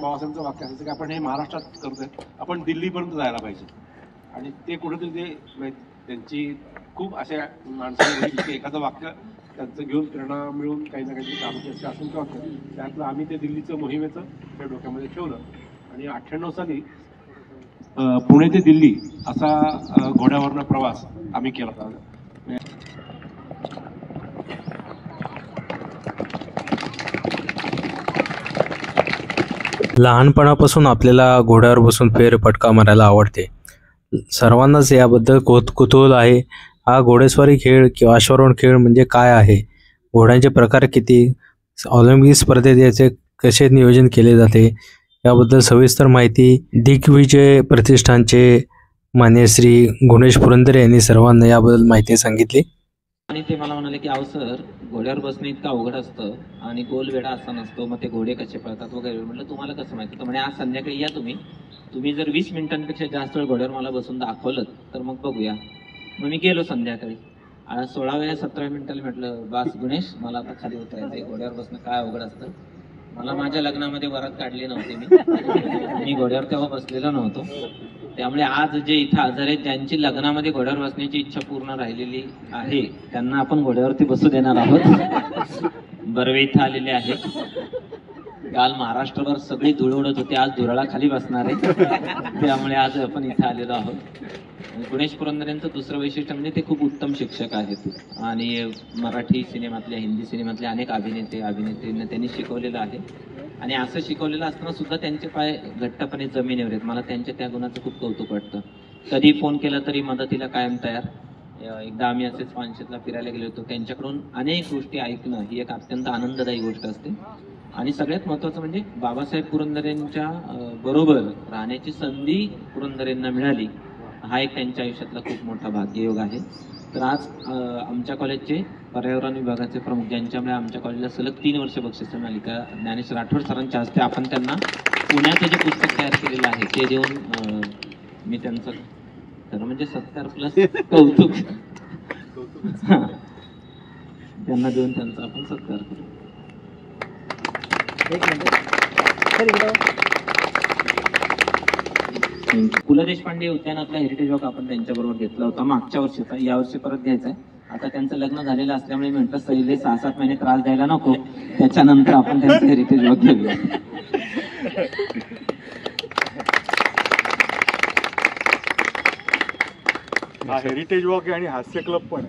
बाबासाहेबांचं वाक्य असायचं की आपण हे महाराष्ट्रात करतोय, आपण दिल्लीपर्यंत जायला पाहिजे. आणि ते कुठेतरी ते त्यांची खूप अशा माणसांनी एखादं वाक्य त्यांचं घेऊन प्रेरणा मिळून काही ना काही कामाची अशी असंख्य वाक्य, त्यातलं आम्ही ते दिल्लीचं मोहिमेचं त्या डोक्यामध्ये ठेवलं. आणि 98 साली पुणे ते दिल्ली असा घोड्यावरनं प्रवास आम्ही केला होता. लहानपणापासून आपल्याला घोड्यावर बसून फेरफटका मारायला आवडते. सर्वांनाच याबद्दल कुतूहल आहे. हा घोडेस्वारी खेळ किंवा अश्वारोहण खेळ म्हणजे काय आहे, घोड्यांचे प्रकार किती, ऑलिम्पिक स्पर्धेत याचे कसे नियोजन केले जाते, याबद्दल सविस्तर माहिती दिग्विजय प्रतिष्ठानचे मान्य श्री गुणेश पुरंदरे यांनी सर्वांना याबद्दल माहिती सांगितली. आणि ते मला म्हणाले की अहो सर, घोड्यावर बसणं इतकं अवघड असतं आणि गोल वेढा असा नसतो, मग ते घोडे कसे पळतात वगैरे. म्हटलं तुम्हाला कसं माहिती? तर म्हणे आज संध्याकाळी या तुम्ही जर 20 मिनिटांपेक्षा जास्त वेळ घोड्यावर मला बसून दाखवलं तर मग बघूया. मग मी गेलो संध्याकाळी. 16व्या 17व्या मिनिटाला म्हटलं बास गुणेश, मला आता खाली उतरायचंय, घोड्यावर बसणं काय अवघड असतं. मला माझ्या लग्नामध्ये वरात काढली नव्हती, मी घोड्यावर तेव्हा बसलेलो नव्हतो. त्यामुळे आज जे इथं हजर आहेत, ज्यांची लग्नामध्ये घोड्यावर बसण्याची इच्छा पूर्ण राहिलेली आहे, त्यांना आपण घोड्यावरती बसू देणार आहोत. बर्वे इथं आलेले आहेत. काल महाराष्ट्रभर सगळी धूळ उडत होती, आज धुराळा खाली बसणार आहे. त्यामुळे आज आपण इथं आलेलो आहोत. गुणेश पुरंदरेंचं दुसरं वैशिष्ट्य म्हणजे ते खूप उत्तम शिक्षक आहेत आणि मराठी सिनेमातल्या, हिंदी सिनेमातल्या अनेक अभिनेत्रींना त्यांनी शिकवलेलं आहे. आणि असं शिकवलेलं असताना सुद्धा त्यांचे पाय घट्टपणे जमिनीवर आहेत. मला त्यांच्या त्या गुणाचं खूप कौतुक वाटतं. कधी फोन केला तरी मदतीला कायम तयार. एकदा आम्ही असेच पानशेतला फिरायला गेलो होतो, त्यांच्याकडून अनेक गोष्टी ऐकणं ही एक अत्यंत आनंददायी गोष्ट असते. आणि सगळ्यात महत्त्वाचं म्हणजे बाबासाहेब पुरंदरेंच्या बरोबर राहण्याची संधी पुरंदरेंना मिळाली, हा एक त्यांच्या आयुष्यातला खूप मोठा भाग्ययोग आहे. तर आज आमच्या कॉलेजचे पर्यावरण विभागाचे प्रमुख, ज्यांच्यामुळे आमच्या कॉलेजला सलग 3 वर्ष बक्षीस मालिका ज्ञानेश्वर राठोड सरांच्या हस्ते आपण त्यांना पुण्याचं जे पुस्तक तयार केलेलं आहे ते देऊन मी त्यांचं खरं म्हणजे सत्कार प्लस कौतुक त्यांना देऊन त्यांचा आपण सत्कार करू. पु ल देशपांडे उद्यानातला हेरिटेज वॉक आपण त्यांच्याबरोबर घेतला होता मागच्या वर्षीचा, यावर्षी परत घ्यायचा आहे. आता त्यांचं लग्न झालेलं असल्यामुळे म्हटलं सहिले 6-7 महिने त्रास द्यायला नको, त्याच्यानंतर आपण त्यांचं हेरिटेज वॉक घेऊया. हा हेरिटेज वॉक आणि हास्य क्लब पण.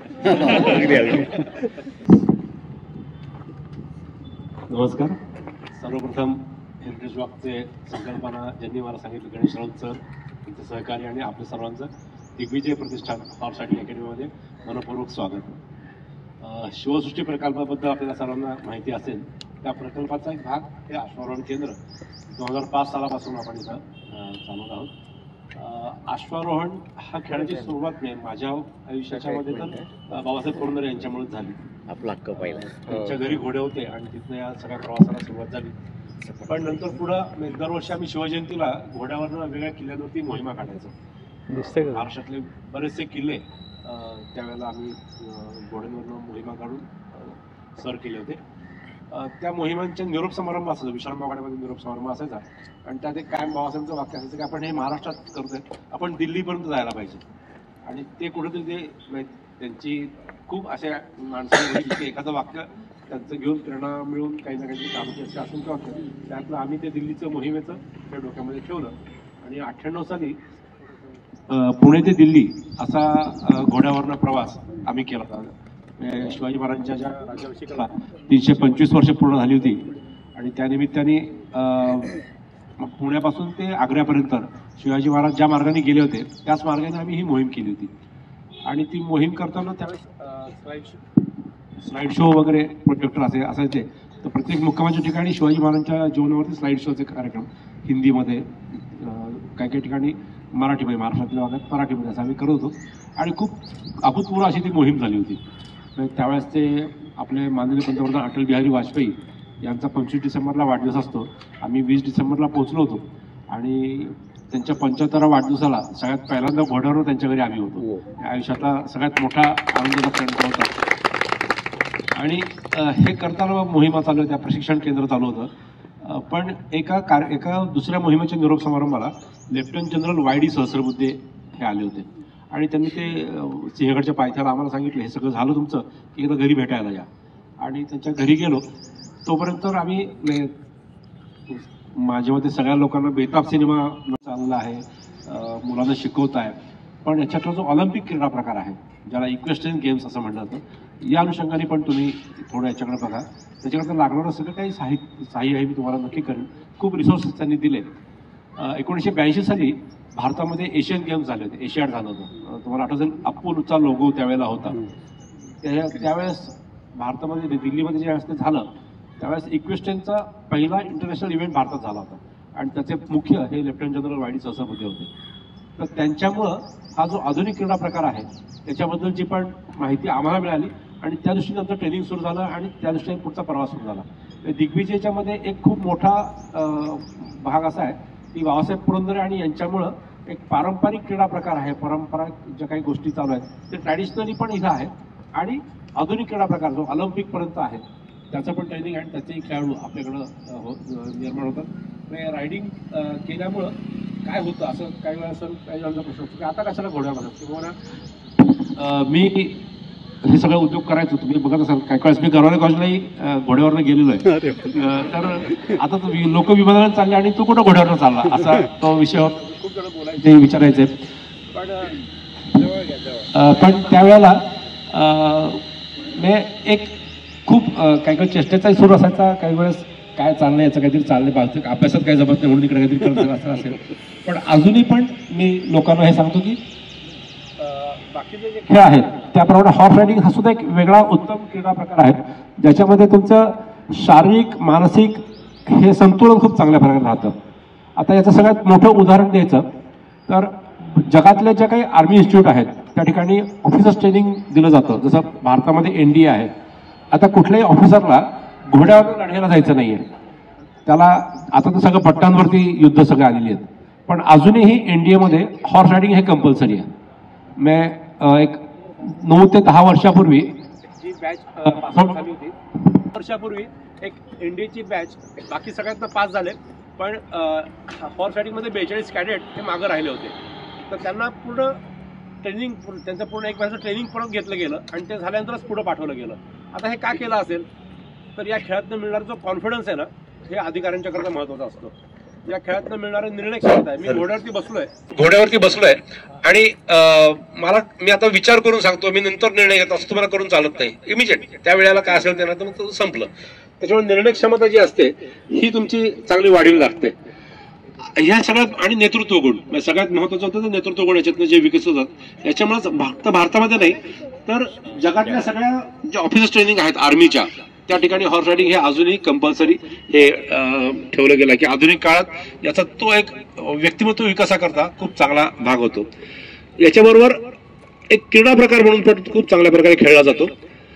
नमस्कार. सर्वप्रथम हेरिटेज वॉकचे संकल्पना ज्यांनी मला सांगितलं, गणेश राऊत सर, त्यांचं सहकार्य आणि आपल्या सर्वांचं दिग्विजय प्रतिष्ठान हॉर्स रायडिंग अकॅडमीमध्ये मनपूर्वक स्वागत. शिवसृष्टी प्रकल्पाबद्दल आपल्याला सर्वांना माहिती असेल. त्या प्रकल्पाचा एक भाग हे अश्वारोहण केंद्र 2005 सालापासून आपण इथं चालवत आहोत. अश्वारोहण हा खेळाची सुरुवात नाही माझ्या आयुष्याच्यामध्ये तर बाबासाहेब पुरंदरे यांच्यामुळेच झाली. आपला हक्क पाहिला. त्यांच्या घरी घोडे होते आणि तिथनं या सगळ्या प्रवासाला सुरुवात झाली. पण नंतर पुढं दरवर्षी आम्ही शिवजयंतीला घोड्यावरनं वेगवेगळ्या किल्ल्यांवरती मोहिमा काढायचो. महाराष्ट्रातले बरेचसे किल्ले त्यावेळेला आम्ही घोड्यांवरनं मोहिमा काढून सर केले होते. त्या मोहिमांच्या निरोप समारंभ असायचा, विश्रामबागमध्ये निरोप समारंभ असायचा. आणि त्यात एक कायम बाबासाहेबांचं वाक्य असायचं की आपण हे महाराष्ट्रात करतोय, आपण दिल्लीपर्यंत जायला पाहिजे. आणि ते कुठेतरी ते त्यांची खूप अशा माणसांनी एखादं वाक्य त्यांचं घेऊन प्रेरणा मिळून काही ना काही कामाची अशी असंख्य वाक्य, त्यातलं आम्ही ते दिल्लीचं मोहिमेचं त्या डोक्यामध्ये ठेवलं. आणि 98 साली पुणे ते दिल्ली असा घोड्यावरनं प्रवास आम्ही केला होता. शिवाजी महाराजांच्या ज्या राज्याभिषेकाला 325 वर्ष पूर्ण झाली होती आणि त्यानिमित्ताने पुण्यापासून ते आग्र्यापर्यंत शिवाजी महाराज ज्या मार्गाने गेले होते त्याच मार्गाने आम्ही ही मोहीम केली होती. आणि ती मोहीम करताना त्यावेळेस स्लाईड शो वगैरे प्रोजेक्टर असायचे. तर प्रत्येक मुक्कामाच्या ठिकाणी शिवाजी महाराजांच्या जीवनावरती स्लाईड शोचे कार्यक्रम हिंदीमध्ये, काही काही ठिकाणी मराठीमध्ये, महाराष्ट्रातल्या भागात मराठीमध्ये असं आम्ही करत होतो. आणि खूप अभूतपूर्व अशी ती मोहीम झाली होती. त्यावेळेस ते आपले माननीय पंतप्रधान अटल बिहारी वाजपेयी यांचा 25 डिसेंबरला वाढदिवस असतो. आम्ही 20 डिसेंबरला पोहोचलो होतो आणि त्यांच्या 75व्या वाढदिवसाला सगळ्यात पहिल्यांदा घोड्यावर त्यांच्या घरी आम्ही होतो. आयुष्यातला सगळ्यात मोठा आनंदाचा क्षण होता. आणि हे करताना मोहिमा चालू होत्या, प्रशिक्षण केंद्र चालू होतं. पण एका दुसऱ्या मोहिमेच्या निरोप समारंभाला लेफ्टनंट जनरल वाय.डी. सहस्रबुद्धे हे आले होते आणि त्यांनी ते सिंहगडच्या पायथ्याला आम्हाला सांगितलं, हे सगळं झालं तुमचं की एकदा घरी भेटायला या. आणि त्यांच्या घरी गेलो. तोपर्यंत आम्ही माझ्या मते सगळ्या लोकांना बेताब सिनेमा चालला आहे, मुलांना शिकवत आहे. पण याच्यातला जो ऑलिम्पिक क्रीडा प्रकार आहे, ज्याला इक्वेस्ट्रियन गेम्स असं म्हटलं जातं, या अनुषंगाने पण तुम्ही थोडं याच्याकडे बघा. त्याच्याकडे लागणारं सगळं काही सहाय्य आहे मी तुम्हाला नक्की करेन. खूप रिसोर्सेस त्यांनी दिले. 1982 साली भारतामध्ये एशियन गेम्स झाले होते, एशियाड झालं होतं. तुम्हाला आठवत असेल अप्पोलोचा लोगो त्यावेळेला होता. त्यावेळेस भारतामध्ये दिल्लीमध्ये ज्यावेळेस ते झालं त्यावेळेस इक्वेस्ट्रियनचा पहिला इंटरनॅशनल इव्हेंट भारतात झाला होता आणि त्याचे मुख्य हे लेफ्टनंट जनरल वाय.डी. सहस्रबुद्धे होते. तर त्यांच्यामुळं हा जो आधुनिक क्रीडा प्रकार आहे त्याच्याबद्दलची पण माहिती आम्हाला मिळाली आणि त्या दृष्टीने आमचं ट्रेनिंग सुरू झालं आणि त्या दृष्टीने पुढचा प्रवास सुरू झाला. दिग्विजयच्यामध्ये एक खूप मोठा भाग असा आहे की बाबासाहेब पुरंदरे आणि यांच्यामुळं एक पारंपरिक क्रीडा प्रकार आहे, पारंपरिक ज्या काही गोष्टी चालू आहेत ते ट्रॅडिशनली पण इथं आहेत आणि आधुनिक क्रीडा प्रकार जो ऑलिम्पिकपर्यंत आहे त्याचं पण ट्रेनिंग आहे. त्याचेही खेळाडू आपल्याकडं निर्माण होतात. रायडिंग केल्यामुळं काय होतं असं काही वेळा सर काही जणांचा प्रश्न असतो की आता कशाला घोड्यावर किंवा मी हे सगळं उद्योग करायचो. तुम्ही बघत असाल काही वेळेस मी गरवाले कॉलेजलाही घोड्यावरनं गेलेलो आहे. तर आता लोक विमानानं चालले आणि तू कुठं घोड्यावरनं चालला असा तो विषयावर खूप जण बोलायचे विचारायचे. पण त्यावेळेला एक खूप काही चेष्टेचाही सुरू असायचा. काही वेळेस काय चाललंय याचं काहीतरी चाललंय पाहतो, अभ्यासात काही जमत नाही म्हणून इकडे काहीतरी करत असं असेल. पण अजूनही पण मी लोकांना हे सांगतो की बाकीचे जे खेळ आहेत त्याप्रमाणे हॉर्स रायडिंग हा सुद्धा एक वेगळा उत्तम क्रीडा प्रकार आहे ज्याच्यामध्ये तुमचं शारीरिक मानसिक हे संतुलन खूप चांगल्या प्रकारे राहतं. आता याचं सगळ्यात मोठं उदाहरण द्यायचं तर जगातल्या ज्या काही आर्मी इन्स्टिट्यूट आहेत त्या ठिकाणी ऑफिसर्स ट्रेनिंग दिलं जातं. जसं भारतामध्ये NDA आहे. आता कुठल्याही ऑफिसरला घोड्यावर लढायला जायचं नाहीये. त्याला आता तर सगळं पट्ट्यांवरती युद्ध सगळं आलेली आहेत. पण अजूनही NDA मध्ये हॉर्स रायडिंग हे कंपल्सरी आहे. एक 9 ते 10 वर्षापूर्वी जी बॅच पास झाली होती, वर्षापूर्वी एक NDAची बॅच बाकी सगळ्यांना पास झाले पण हॉर्स रायडिंगमध्ये 42 कॅडेट हे मागं राहिले होते. तर त्यांना पूर्ण ट्रेनिंग त्यांचं पूर्ण एक महिन्याचं ट्रेनिंग परत घेतलं गेलं आणि ते झाल्यानंतरच पुढं पाठवलं गेलं. आता हे का केलं असेल तर या खेळातनं मिळणारा जो कॉन्फिडन्स आहे ना हे अधिकाऱ्यांच्याकरता महत्त्वाचा असतो. या खेळातनं मिळणारे निर्णय क्षमता आहे. मी घोड्यावरती बसलोय आणि मी आता विचार करून सांगतो, मी नंतर निर्णय घेतो असं तुम्हाला करून चालत नाही. इमिजिएट त्या वेळेला काय असेल त्यांना तर संपलं. त्याच्यामुळे निर्णय क्षमता जी असते ही तुमची चांगली वाढीव लागते. ह्या सगळ्यात आणि नेतृत्व गुण सगळ्यात महत्वाचं होतं. नेतृत्व गुण याच्यातनं जे विकसित होतात याच्यामुळेच फक्त भारतामध्ये नाही तर जगातल्या सगळ्या ज्या ऑफिसर्स ट्रेनिंग आहेत आर्मीच्या त्या ठिकाणी हॉर्स रायडिंग हे अजूनही कंपल्सरी हे ठेवलं गेलं की आधुनिक काळात याचा तो एक व्यक्तिमत्व विकासाकरता खूप चांगला भाग होतो. याच्याबरोबर एक क्रीडा प्रकार म्हणून पण खूप चांगल्या प्रकारे खेळला जातो.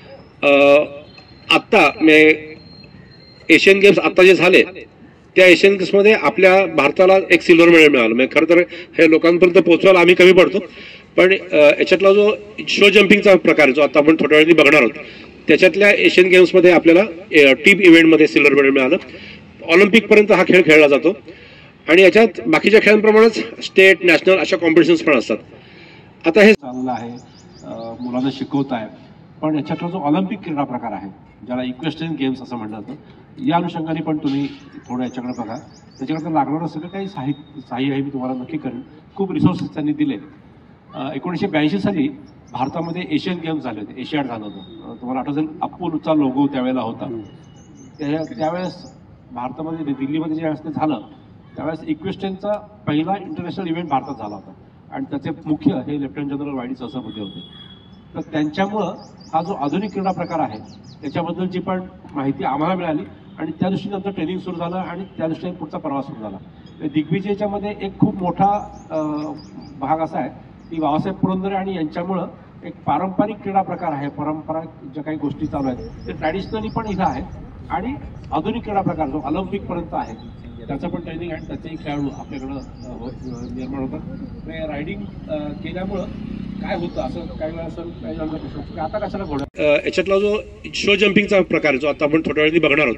आत्ता एशियन गेम्स आता जे झाले त्या एशियन गेम्समध्ये आपल्या भारताला एक सिल्वर मेडल मिळालं. खरं तर हे लोकांपर्यंत पोहोचवायला आम्ही कमी पडतो. पण याच्यातला जो शो जम्पिंगचा प्रकार जो आता आपण थोड्या वेळाने बघणार आहोत त्याच्यातल्या एशियन गेम्समध्ये आपल्याला टीम इव्हेंटमध्ये सिल्वर मेडल मिळालं. ऑलिम्पिकपर्यंत हा खेळ खेळला जातो आणि याच्यात बाकीच्या खेळांप्रमाणेच स्टेट नॅशनल अशा कॉम्पिटिशन्स पण असतात. आता हे चाललं आहे, मुलांना शिकवत आहे. पण याच्यातला जो ऑलिम्पिक क्रीडा प्रकार आहे ज्याला इक्वेस्ट्रियन गेम्स असं म्हटलं जातं, या अनुषंगाने पण तुम्ही थोडं याच्याकडे बघा. त्याच्याकडे लागणारं सगळं काही सहाय्य आहे मी तुम्हाला नक्की करेन. खूप रिसोर्सेस त्यांनी दिले. 1982 साली भारतामध्ये एशियन गेम्स झाले होते, एशियाड झालं होतं. तुम्हाला आठवत असेल अप्पोलोचा लोगो त्यावेळेला होता. त्यावेळेस भारतामध्ये दिल्लीमध्ये ज्यावेळेस ते झालं त्यावेळेस इक्वेस्ट्रियनचा पहिला इंटरनॅशनल इव्हेंट भारतात झाला होता आणि त्याचे मुख्य हे लेफ्टनंट जनरल वाय.डी. सहस्रबुद्धे होते. तर त्यांच्यामुळं हा जो आधुनिक क्रीडा प्रकार आहे त्याच्याबद्दलची पण माहिती आम्हाला मिळाली आणि त्या दृष्टीने आमचं ट्रेनिंग सुरू झालं आणि त्या दृष्टीने पुढचा प्रवास सुरू झाला. दिग्विजयच्यामध्ये एक खूप मोठा भाग असा आहे की बाबासाहेब पुरंदरे आणि यांच्यामुळं एक पारंपरिक क्रीडा प्रकार आहे, पारंपरिक ज्या काही गोष्टी चालू आहेत ते ट्रॅडिशनली पण इथं आहेत आणि आधुनिक क्रीडा प्रकार जो ऑलिम्पिकपर्यंत आहे त्याचं पण ट्रेनिंग आहे. त्याचेही खेळाडू आपल्याकडं निर्माण होतात. रायडिंग केल्यामुळं काय होतं असं काही वेळा सर काही जणांचा प्रश्न असतो की आता कशाला घोड्या. याच्यातला जो शो जम्पिंगचा प्रकार जो आता आपण थोड्या वेळाने बघणार आहोत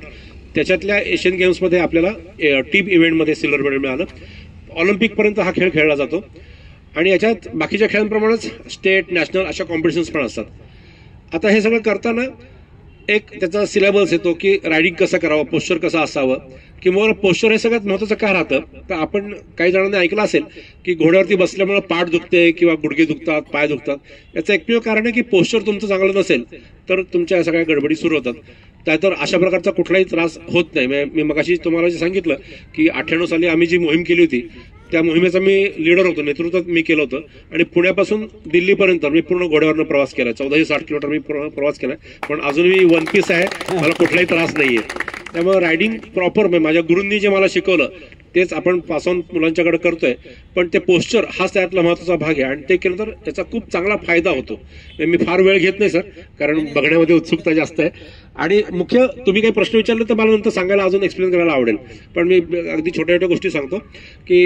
त्याच्यातल्या एशियन गेम्समध्ये आपल्याला टीम इव्हेंटमध्ये सिल्वर मेडल मिळालं. ऑलिम्पिकपर्यंत हा खेळ खेळला जातो आणि याच्यात बाकीच्या खेळांप्रमाणेच स्टेट नॅशनल अशा कॉम्पिटिशन्स पण असतात. आता हे सगळं करताना एक त्याचा सिलेबस येतो की रायडिंग कसं करावं, पोश्चर कसं असावं, किंवा पोश्चर हे सगळ्यात महत्त्वाचं का राहतं. तर आपण काही जणांनी ऐकलं असेल की घोड्यावरती बसल्यामुळे पाठ दुखते किंवा गुडघे दुखतात, पाय दुखतात. याचं एकमेव कारण आहे की पोश्चर तुमचं चांगलं नसेल तर तुमच्या या सगळ्या गडबडी सुरू होतात. त्यातर अशा प्रकारचा कुठलाही त्रास होत नाही. मी मगाशी तुम्हाला जे सांगितलं की 98 साली आम्ही जी मोहीम केली होती त्या मोहिमेचा मी लीडर होतो, नेतृत्व मी केलं होतं. आणि पुण्यापासून दिल्लीपर्यंत मी पूर्ण घोड्यावरनं प्रवास केला. 1460 किलोमीटर मी प्रवास केला. पण अजूनही वन पीस आहे, मला कुठलाही त्रास नाहीये. त्यामुळे रायडिंग प्रॉपर माझ्या गुरूंनी जे मला शिकवलं तेच आपण पासून मुलांच्याकडे करतोय. पण ते पोश्चर हाच त्यातला महत्त्वाचा भाग आहे आणि ते केलं तर त्याचा खूप चांगला फायदा होतो. मी फार वेळ घेत नाही सर, कारण बघण्यामध्ये उत्सुकता जास्त आहे. आणि मुख्य तुम्ही काही प्रश्न विचारले तर मला नंतर सांगायला अजून एक्सप्लेन करायला आवडेल. पण मी अगदी छोट्या छोट्या गोष्टी सांगतो की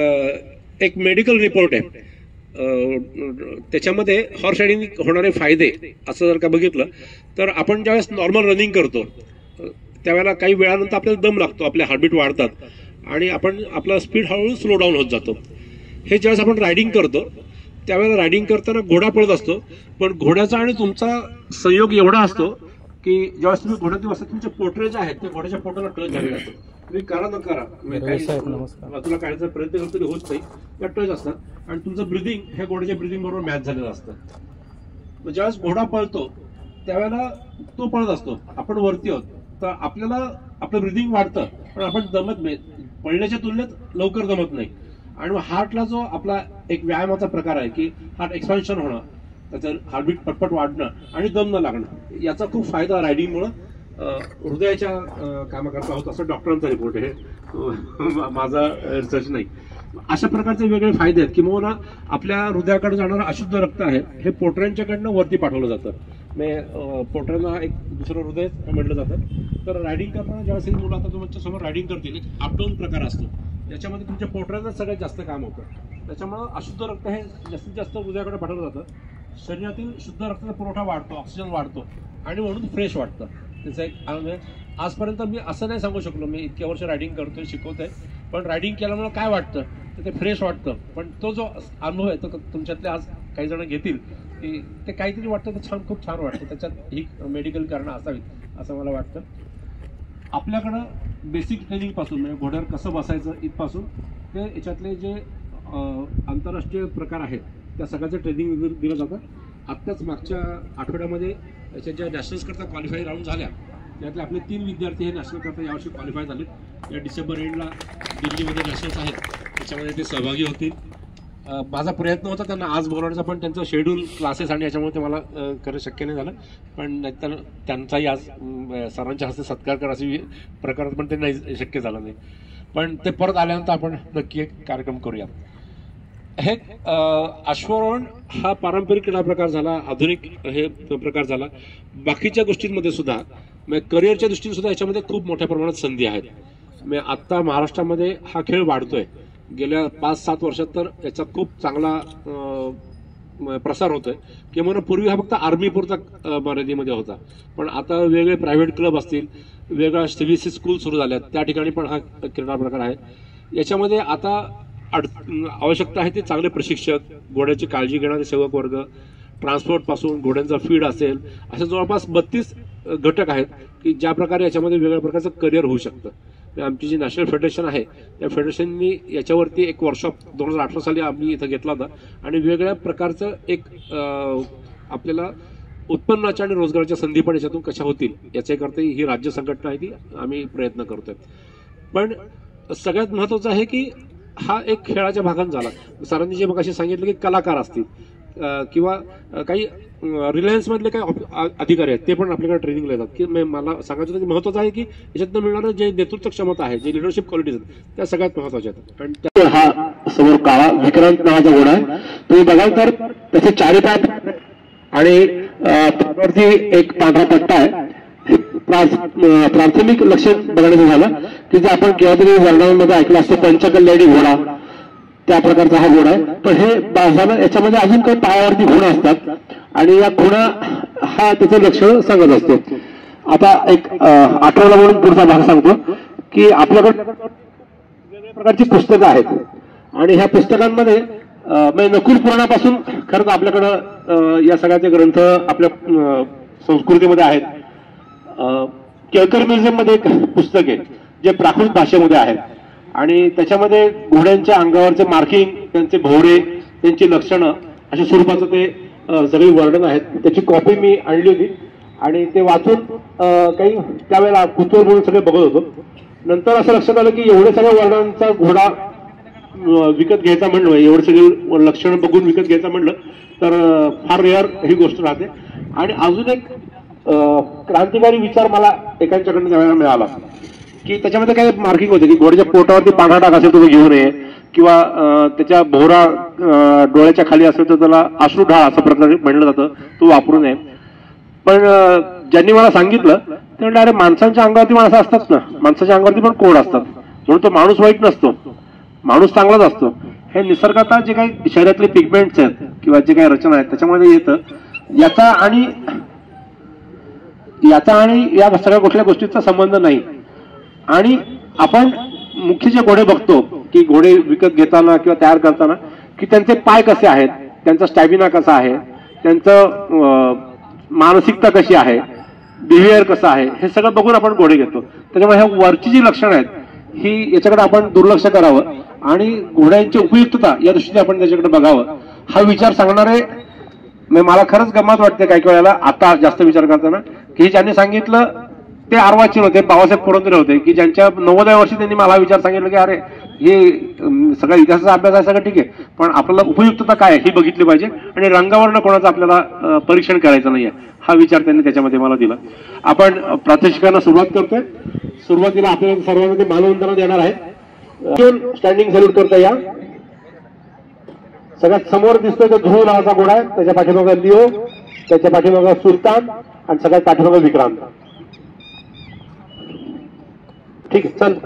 एक मेडिकल रिपोर्ट आहे, त्याच्यामध्ये हॉर्स रायडिंग होणारे फायदे असं जर का बघितलं तर आपण ज्यावेळेस नॉर्मल रनिंग करतो त्यावेळेला काही वेळानंतर आपल्याला दम लागतो, आपले हार्टबीट वाढतात आणि आपण आपला स्पीड हळूहळू स्लो डाऊन होत जातो. हे ज्यावेळेस आपण रायडिंग करतो त्यावेळेला रायडिंग करताना घोडा पळत असतो, पण घोड्याचा आणि तुमचा संयोग एवढा असतो की ज्यावेळेस तुम्ही घोड्यात बसता तुमचे पोटरे जे आहेत ते घोड्याच्या पोटाला टच झालेले असतात. तुम्ही करा न करा तुला काढायचा प्रयत्न करतो तरी होत नाही, त्या टच असतात आणि तुमचं ब्रिदिंग हे घोड्याच्या ब्रिदिंग बरोबर मॅच झालेलं असतं. ज्यावेळेस घोडा पळतो त्यावेळेला तो पळत असतो, आपण वरती आहोत, तर आपल्याला आपलं ब्रिदिंग वाढतं पण आपण दमत नाही, पळण्याच्या तुलनेत लवकर दमत नाही. आणि हार्टला जो आपला एक व्यायामाचा प्रकार आहे की हार्ट एक्सपान्शन होणं, त्याचं हार्टबीट पटपट वाढणं आणि दम न लागणं, याचा खूप फायदा रायडिंगमुळं हृदयाच्या कामाकरता होत असं डॉक्टरांचा रिपोर्ट आहे, माझा रिसर्च नाही. अशा प्रकारचे वेगळे फायदे आहेत. किंवा आपल्या हृदयाकडे जाणारं अशुद्ध रक्त आहे हे पोटऱ्यांच्याकडनं वरती पाठवलं जातं. पोटऱ्यांना एक दुसरं हृदय म्हटलं जातं. तर रायडिंग करताना ज्यावेळेस मुलं आता तुमच्या समोर रायडिंग करतील एक अपडाऊन प्रकार असतो, याच्यामध्ये तुमच्या पोटऱ्यांना सगळ्यात जास्त काम होतं. त्याच्यामुळं अशुद्ध रक्त हे जास्तीत जास्त हृदयाकडे पाठवलं जातं. शरीरातील शुद्ध रक्ताचा पुरवठा वाढतो, ऑक्सिजन वाढतो आणि म्हणून फ्रेश वाटतं. त्याचा एक आजपर्यंत मी असं नाही सांगू शकलो, मी इतक्या वर्ष रायडिंग करतोय, शिकवतोय, पण रायडिंग केल्यामुळे काय वाटतं तर ते फ्रेश वाटतं. पण तो जो अनुभव आहे तो तुमच्यातले आज काही जण घेतील की ते काहीतरी वाटतं तर खूप छान वाटतं. त्याच्यात ही मेडिकल कारणं असावीत असं मला वाटतं. आपल्याकडं बेसिक ट्रेनिंगपासून म्हणजे घोड्यावर कसं बसायचं इथपासून ते याच्यातले जे आंतरराष्ट्रीय प्रकार आहेत त्या सगळ्याचं ट्रेनिंग दिलं जातं. आत्ताच मागच्या आठवड्यामध्ये याच्या ज्या नॅशनल्सकरता क्वालिफाय राऊंड झाल्या त्यातले आपले 3 विद्यार्थी हे नॅशनलकरता यावर्षी क्वालिफाय झाले. या डिसेंबर एंडला दिल्लीमध्ये नॅशनल्स आहेत त्याच्यामध्ये ते सहभागी होतील. माझा प्रयत्न होता त्यांना आज बोलवण्याचा, पण त्यांचं शेड्यूल क्लासेस आणि याच्यामुळे ते मला करणं शक्य नाही झालं. पण त्यांचाही आज सरांच्या हस्ते सत्कार करा अशी प्रकारात पण ते नाही शक्य झालं नाही. पण ते परत आल्यानंतर आपण नक्की एक कार्यक्रम करूया. हे अश्वारोहण हा पारंपरिक क्रीडा प्रकार झाला, आधुनिक हे प्रकार झाला. बाकीच्या गोष्टींमध्ये सुद्धा म्हणजे करिअरच्या दृष्टीने सुद्धा याच्यामध्ये खूप मोठ्या प्रमाणात संधी आहेत. म्हणजे आत्ता महाराष्ट्रामध्ये हा खेळ वाढतोय. गेल्या 5-7 वर्षात तर याचा खूप चांगला प्रसार होतोय. किंवा पूर्वी हा फक्त आर्मी पुरता मर्यादेमध्ये होता, पण आता वेगळे प्रायव्हेट क्लब असतील, वेगळ्या CBSE स्कूल सुरू झाल्यात, त्या ठिकाणी पण हा क्रीडा प्रकार आहे. याच्यामध्ये आता आवश्यकता आहे ते चांगले प्रशिक्षक, घोड्याची काळजी घेणारे सेवक वर्ग, ट्रान्सपोर्टपासून घोड्यांचा फीड असेल, असे जवळपास 32 घटक आहेत की ज्या प्रकारे याच्यामध्ये वेगळ्या प्रकारचं करिअर होऊ शकतं. आमची जी नॅशनल फेडरेशन आहे त्या फेडरेशननी याच्यावरती एक वर्कशॉप 2018 साली आम्ही इथं घेतला होता आणि वेगळ्या प्रकारचं एक आपल्याला उत्पन्नाच्या आणि रोजगाराच्या संधी पण याच्यातून कशा होतील याच्याकरता ही राज्य संघटना आहे ती आम्ही प्रयत्न करतोय. पण सगळ्यात महत्त्वाचं आहे की हा एक खेळाच्या भागात झाला. सरांनी जे मग असे सांगितलं की कलाकार असतील किंवा काही रिलायन्स मधले काही अधिकारी आहेत ते पण आपल्याकडे ट्रेनिंगला येतात. की मला सांगायचं की महत्त्वाचं आहे की याच्यातनं मिळणारं जे नेतृत्व क्षमता आहे, जे लिडरशिप क्वालिटीज आहेत त्या सगळ्यात महत्त्वाच्या आहेत. आणि हा समोर काळा विक्रांत नावाचा घोडा आहे. तुम्ही बघाल तर त्याचे 4 पाय आणि पाठवरती एक पांढरा पट्टा आहे. प्राथमिक लक्षण बघण्याचं झालं की जे आपण केव्हा तरी वर्णनामध्ये ऐकलं असतं पंचकल्याणी घोडा, त्या प्रकारचा हा घोडा आहे. पण हे झालं याच्यामध्ये अजून काही पायावरती खुणा असतात आणि या खुणा हा त्याचं लक्षण सांगत असतो. आता एक आठवडा म्हणून पुढचा भाग सांगतो की आपल्याकडे वेगवेगळ्या प्रकारची पुस्तकं आहेत आणि ह्या पुस्तकांमध्ये नकुल पुराणापासून खरंच आपल्याकडं या सगळ्याचे ग्रंथ आपल्या संस्कृतीमध्ये आहेत. केळकर म्युझियम मध्ये एक पुस्तक आहे जे प्राकृत भाषेमध्ये आहे आणि त्याच्यामध्ये घोड्यांच्या अंगावरचे मार्किंग, त्यांचे भोवरे, त्यांची लक्षणं अशा स्वरूपाचं ते सगळी वर्णन आहेत. त्याची कॉपी मी आणली होती आणि ते वाचून काही त्यावेळेला कुतूहल म्हणून सगळे बघत होतो. नंतर असं लक्षात आलं की एवढ्या सगळ्या वर्णांचा घोडा विकत घ्यायचा म्हणलं, एवढे सगळे लक्षणं बघून विकत घ्यायचं म्हणलं तर फार रेअर ही गोष्ट राहते. आणि अजून एक क्रांतिकारी विचार मला एकांच्याकडून त्यावेळेला मिळाला की त्याच्यामध्ये काही मार्किंग होते की घोड्याच्या पोटावरती पांढरा डाग असेल तो घेऊ नये किंवा त्याच्या भोवरा डोळ्याच्या खाली असेल तर त्याला अश्रू ढाळ असं प्रकारे म्हणलं जातं, तो वापरू नये. पण ज्यांनी मला सांगितलं ते म्हणलं अरे माणसांच्या अंगावरती माणसं असतात ना, माणसाच्या अंगावरती पण कोड असतात म्हणून तो माणूस वाईट नसतो, माणूस चांगलाच असतो. हे निसर्गात जे काही शरीरातले पिगमेंट्स आहेत किंवा जे काही रचना आहेत त्याच्यामध्ये येतं. याचा आणि या सगळ्या कुठल्या गोष्टीचा संबंध नाही. आणि आपण मुख्य जे घोडे बघतो की घोडे विकत घेताना किंवा तयार करताना की त्यांचे पाय कसे आहेत, त्यांचा स्टॅमिना कसा आहे, त्यांचं मानसिकता कशी आहे, बिहेवियर कसं आहे, हे सगळं बघून आपण घोडे घेतो. त्याच्यामुळे ह्या वरची जी लक्षणं आहेत ही याच्याकडे आपण दुर्लक्ष करावं आणि घोड्यांची उपयुक्तता या दृष्टीने आपण त्याच्याकडे बघावं. हा विचार सांगणारे मला खरंच गंमत वाटते काही वेळेला आता जास्त विचार करताना की ज्यांनी सांगितलं ते अर्वाचीन होते, बाबासाहेब पुरंदरे होते की ज्यांच्या 90व्या वर्षी त्यांनी मला विचार सांगितलं की अरे हे सगळा इतिहासाचा अभ्यास आहे, सगळं ठीक आहे, पण आपल्याला उपयुक्तता काय ही बघितली पाहिजे आणि रंगावरनं कोणाचं आपल्याला परीक्षण करायचं नाहीये, हा विचार त्यांनी त्याच्यामध्ये मला दिला. आपण प्रात्यक्षिकांना सुरुवात करतोय. सुरुवातीला आपल्याला सर्वांमध्ये मानवंदना देणार आहे. स्टँडिंग सॅल्यूट करता या. सगळ्यात समोर दिसतोय तो ध्रुव नावाचा घोडा आहे, त्याच्या पाठीमागे लिओ, त्याच्या पाठीमागे सुलतान आणि सगळ्यात पाठीमागे विक्रांत. ठीक आहे, चल.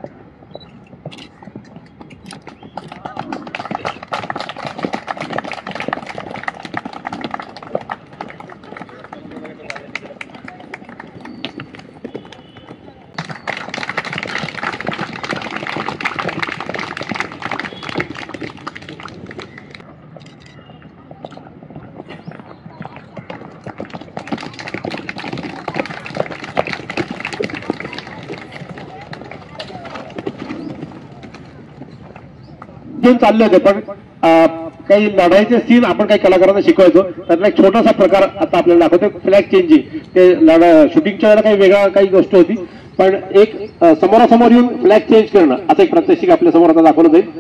चालले होते पण काही लढाईचे सीन आपण काही कलाकारांना शिकवायचो. त्यातला एक छोटासा प्रकार आता आपल्याला दाखवतो, फ्लॅग चेंजिंग. ते शूटिंगच्या वेळेला काही वेगळा काही गोष्ट होती पण एक समोरासमोर येऊन फ्लॅग चेंज करणं असं एक प्रात्यक्षिक आपल्या समोर आता दाखवलं जाईल.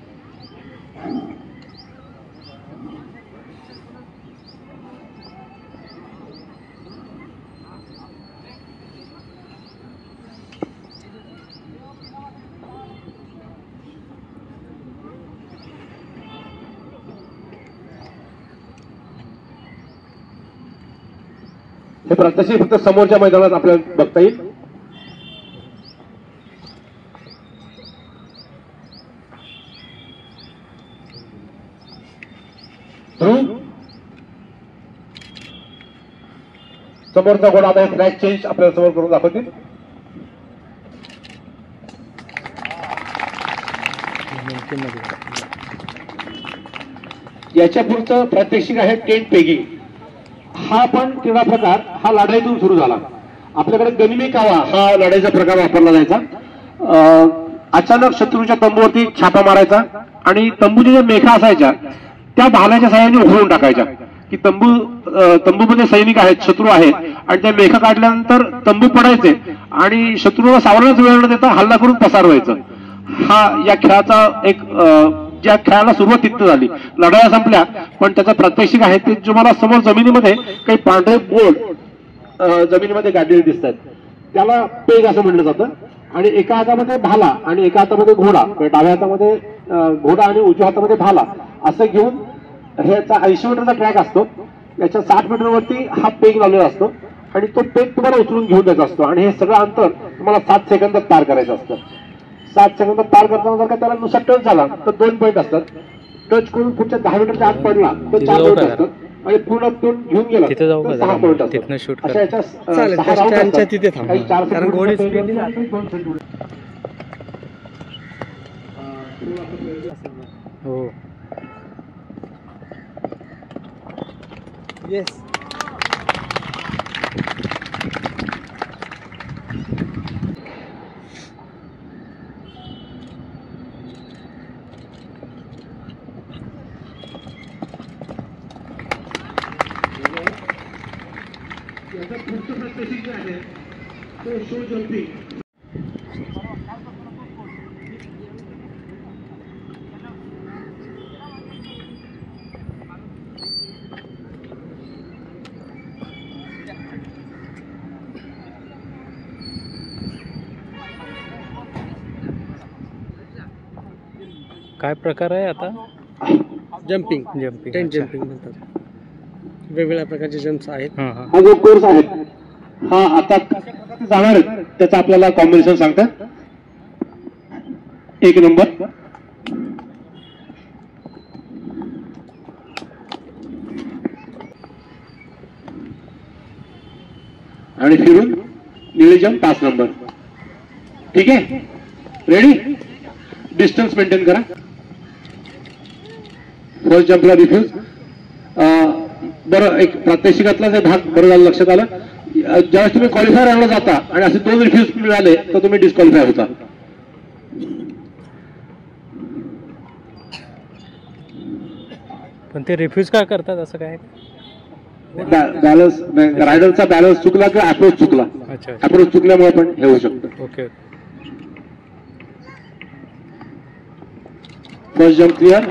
हे प्रात्यक्षिक फक्त समोरच्या मैदानात आपल्याला बघता येईल. समोरचा घोडा आता फ्लॅग चेंज आपल्याला समोर करून दाखवतील. याच्या पुढचं प्रात्यक्षिक आहे टेंट पेगिंग. हा पण क्रीडा प्रकार हा लढाईतून सुरू झाला. आपल्याकडे गनिमी कावा हा लढाईचा प्रकार वापरला जायचा. अचानक शत्रूच्या तंबूवरती छापा मारायचा आणि तंबूच्या ज्या मेखा असायच्या त्या भाल्याच्या साहाय्याने उघडून टाकायच्या की तंबूमध्ये सैनिक आहेत, शत्रू आहेत आणि त्या मेखा काढल्यानंतर तंबू पडायचे आणि शत्रूला सावरण्याच वेळ न देता हल्ला करून पसार व्हायचं. हा या खेळाचा एक ज्या खेळाला सुरुवात तिथं झाली. लढाया संपल्या पण त्याचा प्रात्यक्षिक आहे ते जो मला समोर जमिनीमध्ये काही पांढरे बोर्ड जमिनीमध्ये गाडलेले दिसतात त्याला पेग असं म्हणलं जातं. आणि एका हातामध्ये भाला आणि एका हातामध्ये घोडा, डाव्या हातामध्ये घोडा आणि उजव्या हातामध्ये भाला असं घेऊन ह्याचा 80 मीटरचा ट्रॅक असतो. याच्या 60 मीटरवरती हा पेग लावलेला असतो आणि तो पेग तुम्हाला उचलून घेऊन द्यायचा असतो आणि हे सगळं अंतर तुम्हाला 7 सेकंदात पार करायचं असतं. 7 सेकंदात पार करताना जर का त्याला नुसार टच झाला तर 2 पॉईंट असतात. टच करून पुढच्या 10 मीटरच्या आत पडला तर 4 पॉईंट असतात आणि पूर्ण घेऊन गेला तिथे जाऊ का तर 6 जरा? पॉईंट असतात. तिथनं शूट अशा याच्या चालेल, 6 राऊंड स्टँडच्या असतात. तिथे थांब. काही 4 कारण सेकंड घोडे काही स्पीडने 2 सेकंड. हो येस याचा पुढचं प्रात्यक्षिक जे आहे तो शो जम्पिंग. काय प्रकार आहे आता? Jumping jumping. टेंट जम्पिंग म्हणतात. वेगवेगळ्या प्रकारचे जम्प्स आहेत. हां हां. हा जो कोर्स आहे हा आता जाणार आहे त्याचा आपल्याला कॉम्बिनेशन सांगतात. 1 नंबर आणि फिरून निळे जंप 5 नंबर. ठीक आहे, रेडी? डिस्टन्स मेंटेन करा. फर्स्ट जंपला रिफ्यूज. बरं, एक प्रात्यक्षिकातला जे भाग बरं झालं लक्षात आलं. ज्यावेळेस तुम्ही क्वालिफायर राहिला जाता आणि असे 2 रिफ्यूज मिळाले तर तुम्ही डिस्क्वालिफाय होता. पण ते रिफ्यूज का करतात असं काय? बॅलन्स, रायडरचा बॅलन्स चुकला किंवा अप्रोच चुकला. अच्छा. अप्रोच चुकल्यामुळे पण हे होऊ शकतं. Okay. First jump clear.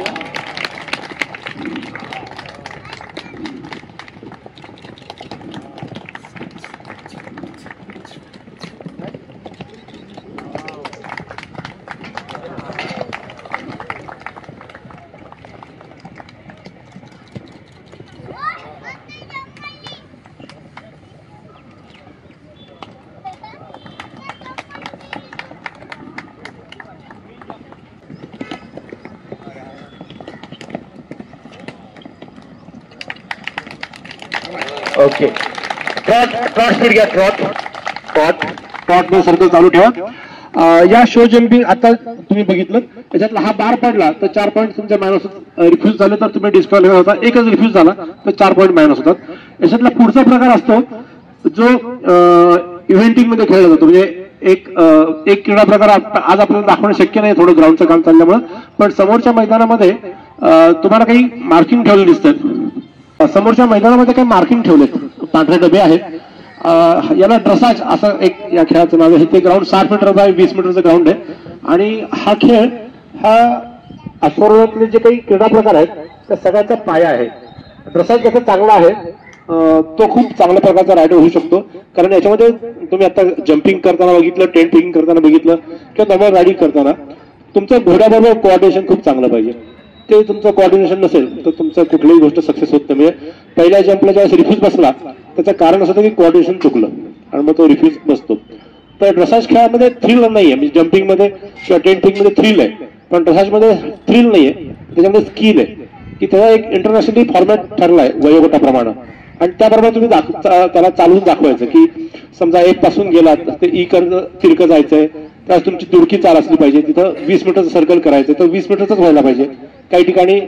Okay, trot speed घ्या. ट्रॉट मध्ये सर्कल चालू ठेवा. या शो जम्पिंग आता तुम्ही बघितलं त्याच्यातला हा बार पडला तर 4 पॉईंट तुमच्या मायनस होतात. रिफ्यूज झाले तर तुम्ही डिस्क्वालिफाय होता. एकच रिफ्यूज झाला तर 4 पॉईंट मायनस होतात. याच्यातला पुढचा प्रकार असतो जो इव्हेंटिंग मध्ये खेळला जातो. म्हणजे एक क्रीडा प्रकार आज आपल्याला दाखवणं शक्य नाही थोडं ग्राउंडचं काम चालल्यामुळे, पण समोरच्या मैदानामध्ये तुम्हाला काही मार्किंग ठेवले दिसतात. समोरच्या मैदानामध्ये काही मार्किंग ठेवलेत, पांढरे डबे आहेत. याला ड्रेसाज असं एक या खेळाचं नाव आहे. ते ग्राउंड 60 मीटरचं आहे, 20 मीटरचं ग्राउंड आहे. आणि हा खेळ हा अश्वारोहणातले जे काही क्रीडा प्रकार आहेत त्या सगळ्याचा पाया आहे. ड्रेसाज जसं चांगला आहे तो खूप चांगल्या प्रकारचा रायडर होऊ शकतो. कारण याच्यामध्ये तुम्ही आता जम्पिंग करताना बघितलं, टेंट पिकिंग करताना बघितलं किंवा नॉर्मल रायडिंग करताना तुमचं घोड्याबरोबर कोऑर्डिनेशन खूप चांगलं पाहिजे. ते तुमचं कोऑर्डिनेशन नसेल तर तुमचं कुठलीही गोष्ट सक्सेस होत नाही. म्हणजे पहिल्या जंपला ज्यावेळेस रिफ्यूज बसला त्याचं कारण असं होतं की कोऑर्डिनेशन चुकलं आणि मग तो रिफ्यूज बसतो. तर ड्रेसाज खेळामध्ये थ्रिल नाहीये. म्हणजे जम्पिंगमध्ये किंवा टेंट पिकिंगमध्ये थ्रिल आहे, पण ड्रेसाजमध्ये थ्रिल नाहीये. त्याच्यामध्ये स्किल आहे की त्याचा एक इंटरनॅशनली फॉर्मॅट ठरलाय वयोगटाप्रमाणे आणि त्याबरोबर तुम्ही त्याला चालवून दाखवायचं की समजा 1 पासून गेलात तर ई तिरकं जायचंय, त्यावेळेस तुमची दुडकी चाल असली पाहिजे. तिथं 20 मीटरचं सर्कल करायचं तर 20 मीटरचंच व्हायला पाहिजे. काही ठिकाणी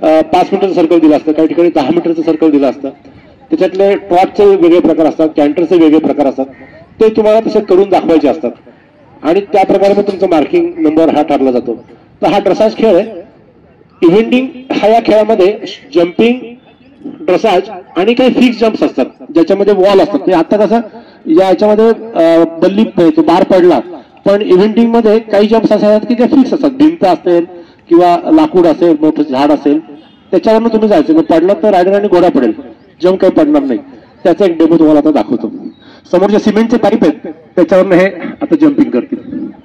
5 मीटरचं सर्कल दिलं असतं, काही ठिकाणी 10 मीटरचं सर्कल दिलं असतं. त्याच्यातले ट्रॉटचे वेगळे प्रकार असतात, कॅन्टरचे वेगळे प्रकार असतात. ते तुम्हाला तसे करून दाखवायचे असतात आणि त्या प्रकारे मग तुमचा मार्किंग नंबर हा ठरला जातो. तर हा ड्रेसाज खेळ आहे. इव्हेंटिंग हा या खेळामध्ये जम्पिंग, ड्रेसाज आणि काही फिक्स जम्प्स असतात ज्याच्यामध्ये वॉल असतात. आता कसं याच्यामध्ये बल्ली तो बार पडला, पण इव्हेंटिंग मध्ये काही जम्प्स असतात की जे फिक्स असतात. भिंत असेल किंवा लाकूड असेल, मोठं झाड असेल, त्याच्यावरनं तुम्ही जायचं. मग पडलं तर रायडर आणि घोडा पडेल, जम्प काही पडणार नाही. त्याचा एक डेमो तुम्हाला आता दाखवतो. समोर जे सिमेंटचे पाईप आहेत त्याच्यावरनं हे आता जम्पिंग करतील.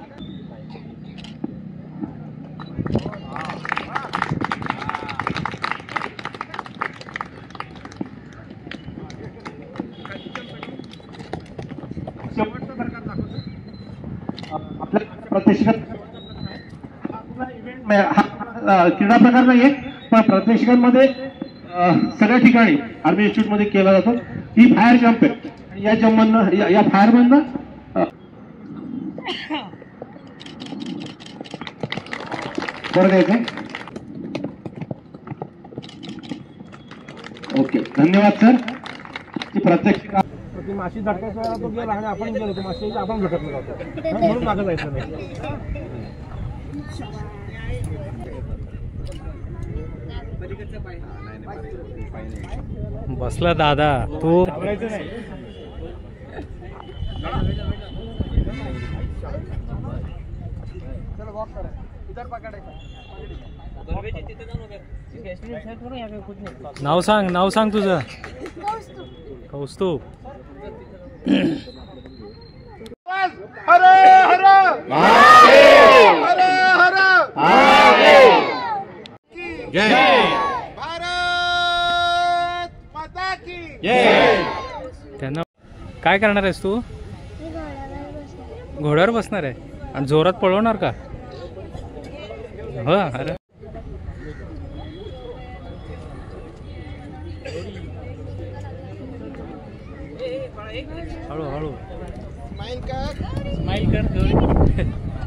आपल्या प्रत्यक्षात हा क्रीडा प्रकार नाहीये, पण प्रत्यक्षांमध्ये सगळ्या ठिकाणी आर्मी इन्स्टिट्यूट मध्ये केला जातो. ही फायर जम्प आहे आणि या जम्पमधनं या फायरमधनं बरं द्यायचं. ओके, धन्यवाद सर. ती प्रत्यक्ष ती माशी झटकायच्या वेळेला तो गेला आणि आपण गेलो तो माशी आपण झटकलो जातो म्हणून मागं जायचं नाही. बसला दादा तू. नाव सांग तुझं. कौस्तुभ. त्यांना काय करणार आहेस तू? घोड्यावर बसणार आहे आणि जोरात पळवणार का? हो. अरे हळू हळू स्माइल कर.